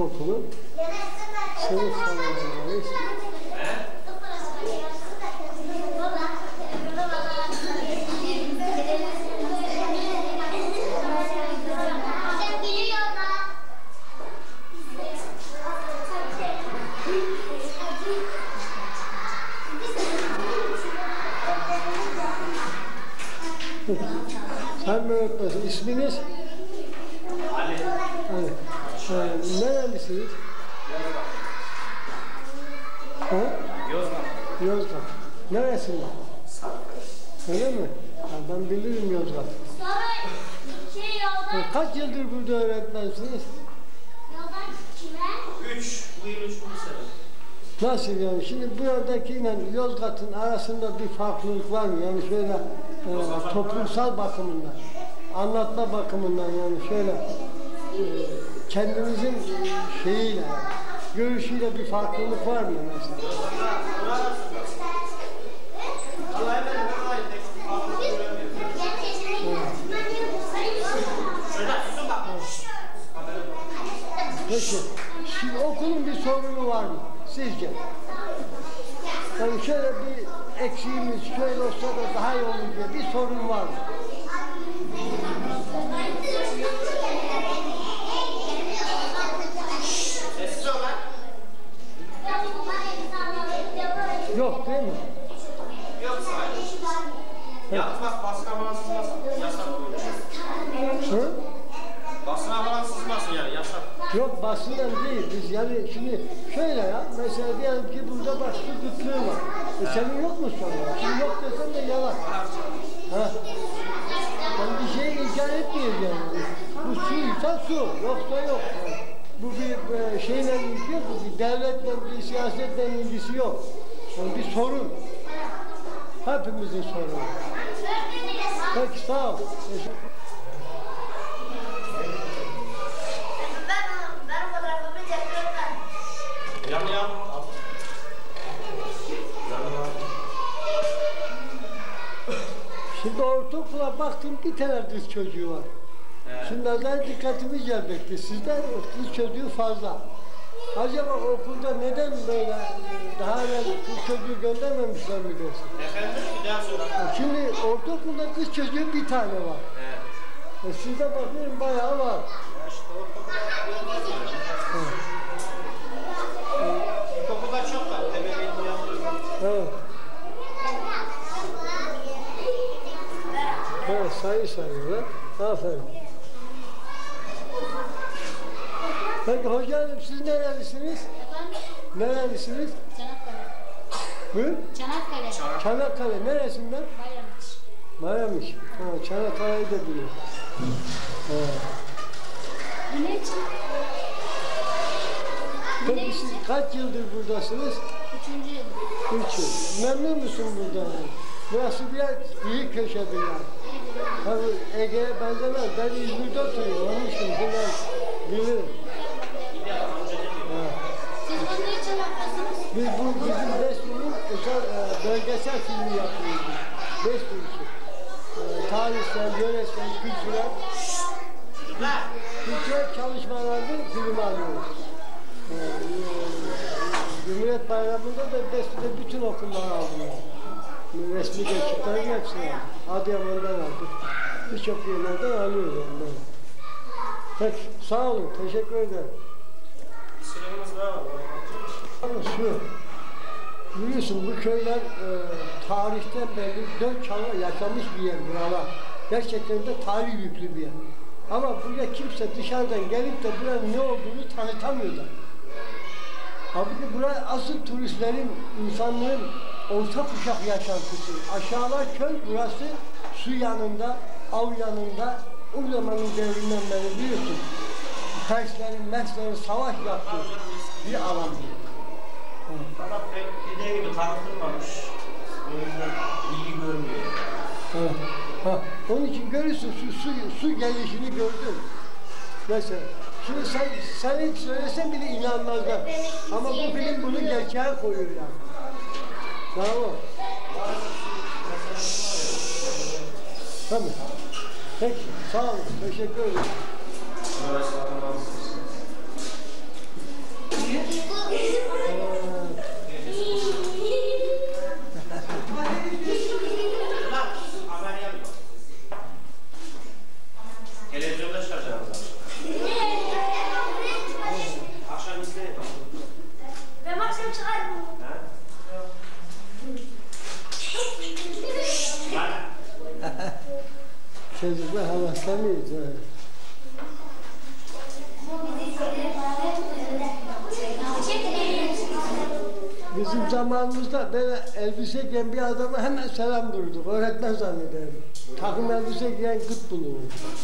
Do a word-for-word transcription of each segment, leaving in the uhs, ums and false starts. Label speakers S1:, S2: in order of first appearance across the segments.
S1: İlkokulu sınıf salonundayız. Sen mi öğretmesin? İsminiz?
S2: Ali.
S1: Ali. Ee, nerelisiniz? Ha?
S2: Yozgat.
S1: Yozgat. Neresinden? Öyle mi? Ha, ben bilirim Yozgat. Ee, kaç yıldır burada öğretmensiniz?
S2: Üç. Bu yıl üçüncü sene.
S1: Nasıl yani? Şimdi buradakiyle Yozgat'ın arasında bir farklılık var mı? Yani şöyle e, toplumsal bakımından, anlatma bakımından yani şöyle e, kendinizin şeyiyle, görüşüyle bir farklılık var mı mesela? Peki, şimdi okulun bir sorunu var mı sizce? Yani şöyle bir eksiğimiz, şöyle olsa da daha iyi olur diye bir sorun var mı?
S2: Sessiz ol lan.
S1: Yok değil mi?
S2: Yok sadece. Yalnız bak basına falan sızmasın. Yasak böyle.
S1: Hı?
S2: Basına falan sızmasın yani yasak.
S1: Yok basından değil, biz yani şimdi şöyle ya, mesela diyelim ki burada bak su kıtlığı var. E senin yok mu sonra? Şimdi yok desen de yalan. Ha. Yani bir şey inkar etmiyoruz yani. Bu suysa su, yoksa yok. Yani bu bir e, şeyle ilgisi yok, bir devletle, bir siyasetle ilgisi yok. Yani bir sorun. Hepimizin sorunu. Peki sağ ol. Teşekkür.
S2: Yan yan.
S1: Şimdi ortaokula baktım bir tane kız çocuğu var.
S2: Evet.
S1: Şimdi nazar dikkatimi celbetti. Sizde kız çocuğu fazla. Acaba okulda neden böyle daha evvel kız çocuğu göndermemişler mi dersin?
S2: Efendim bir daha sonra.
S1: Şimdi ortaokulda kız çocuğu bir tane var.
S2: Evet.
S1: E sizde bakıyorum bayağı var.
S2: Ya işte okulda çok var. Temelini yapıyorum.
S1: Evet. Evet, sayı sayıyorlar. Aferin. Peki hocam siz nerelisiniz?
S3: Efendim?
S1: Nerelisiniz?
S3: Çanakkale.
S1: Hı?
S3: Çanakkale.
S1: Çanakkale. Neresinden?
S3: Bayramış.
S1: Bayramış. Ha, Çanakkale'yi de biliyor. Evet.
S3: Bu ne için?
S1: Peki siz kaç yıldır buradasınız?
S3: Üçüncü yıl.
S1: Üç yıl. Memnun musun burada? Burası biraz iyi köşedir yani. Tabii Ege'ye benzemez. Ben İzmir'de oturuyorum. Onun için biraz bilirim. Evet.
S3: Siz bunu ne için yapıyorsunuz?
S1: Biz bu bizim Beslu'nun özel e, bölgesel filmi yapıyoruz. Beslu için. E, tarihsel, yöresel, kültürel, kültürel çalışmalarda film alıyoruz. E, e, Cumhuriyet Bayramı'nda da Beslu'da bütün okulları aldım. Yani. Resmi geçitlerin hepsini aldım. Adıyaman'dan aldık. Birçok yerlerden alıyoruz yani böyle. Peki, sağ olun, teşekkür ederim.
S2: Sınırımız var.
S1: Şu, biliyorsun bu köyler e, tarihten beri dört çağla yaşamış bir yer buralar. Gerçekten de tarih yüklü bir yer. Ama buraya kimse dışarıdan gelip de buranın ne olduğunu tanıtamıyorlar. Halbuki buraya asıl turistlerin, insanlığın orta kuşak yaşantısı. Aşağılar köy, burası su yanında, av yanında, o zamanın devrinden beri biliyorsun. Perslerin, Merslerin savaş yaptığı bir alan.
S2: Fakat pek dediği gibi tanıtılmamış. O yüzden ilgi görmüyor.
S1: Evet. Ha, onun için görürsün su, su, su gelişini gördün. Mesela şimdi sen, sen hiç söylesen bile inanmazlar. Ama bu film bunu gerçeğe koyuyor yani. Bravo. Tamam. Peki, sağ olun. Teşekkür ederim. Çocuklar havaslamayız. Bizim zamanımızda böyle elbise giyen bir adama hemen selam durduk. Öğretmen zannederdim. Takım elbise giyen gıt bulunur.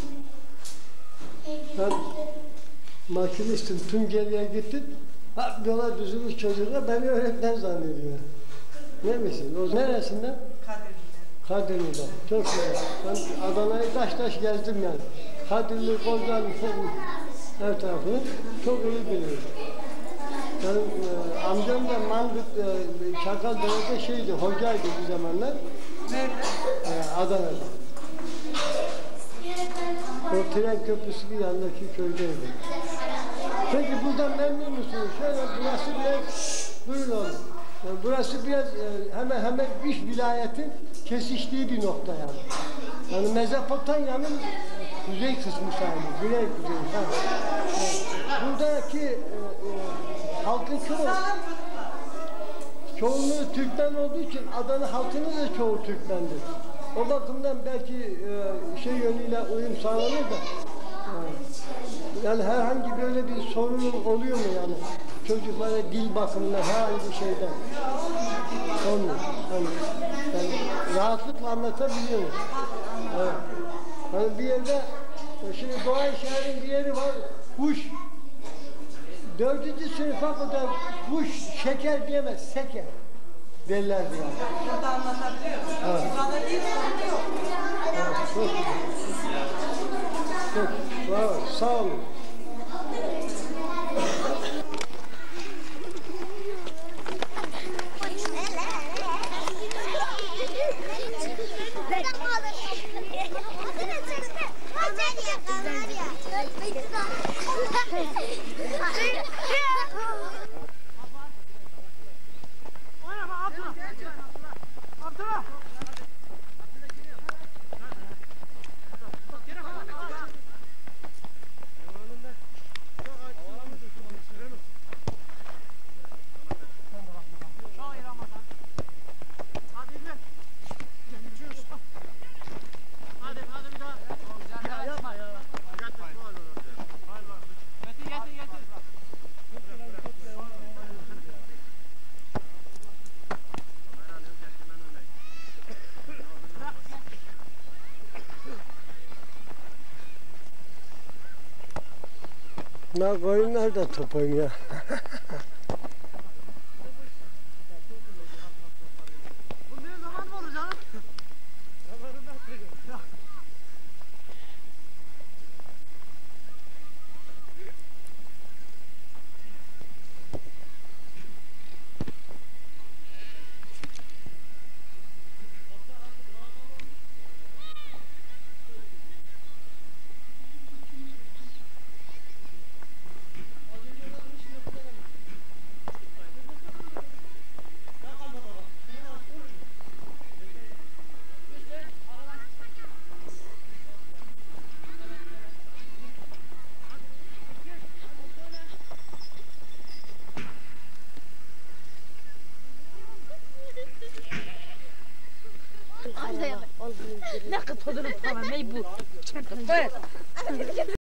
S1: Ben makinistim. Tunceli'ye gittim. Bak yola düzülmüş çocuklar beni öğretmen zannediyor. Ne misin? O neresinden? Kadirli'den. Kadirli'den. Çok güzel. Ben Adana'yı taş taş gezdim yani. Kadirli, Kozan, her tarafını çok iyi biliyorum. Benim e, amcam da Mangıt, e, Çakaldere'de şeydi, hocaydı bir zamanlar.
S4: Nerede?
S1: E, Adana'da. O tren köprüsü yanındaki köydeydi. Peki buradan memnun musunuz? Şöyle burası biraz, buyurun oğlum. Yani burası biraz e, hemen hemen üç vilayetin kesiştiği bir nokta yani. Yani Mezopotamya'nın kuzey kısmı sayılır, güney kuzey. Yani, buradaki e, e, halkın çoğu, çoğunluğu Türkmen olduğu için Adana halkının da çoğu Türkmendir. O bakımdan belki e, şey yönüyle uyum sağlanır da. E, yani herhangi böyle bir sorunun oluyor mu yani? Çocuklara dil bakımından herhangi şeyden. Olmuyor. Yani, yani rahatlıkla anlatabiliyoruz. Evet. Hani bir yerde, şimdi Doğanşehir'in bir yeri var, kuş. Dördüncü sınıfa kadar kuş şeker diyemez, seker derlerdi yani.
S4: Burada anlatabiliyor musun?
S1: Evet.
S4: Burada iyi sorun yok.
S1: Evet, çok güzel. Çok, bravo, sağ olun. Ne koyunlar da top oynuyor.
S2: Bu ne zaman mı olur canım? Zamanında atacağım.
S5: Ne kadar falan ne bu?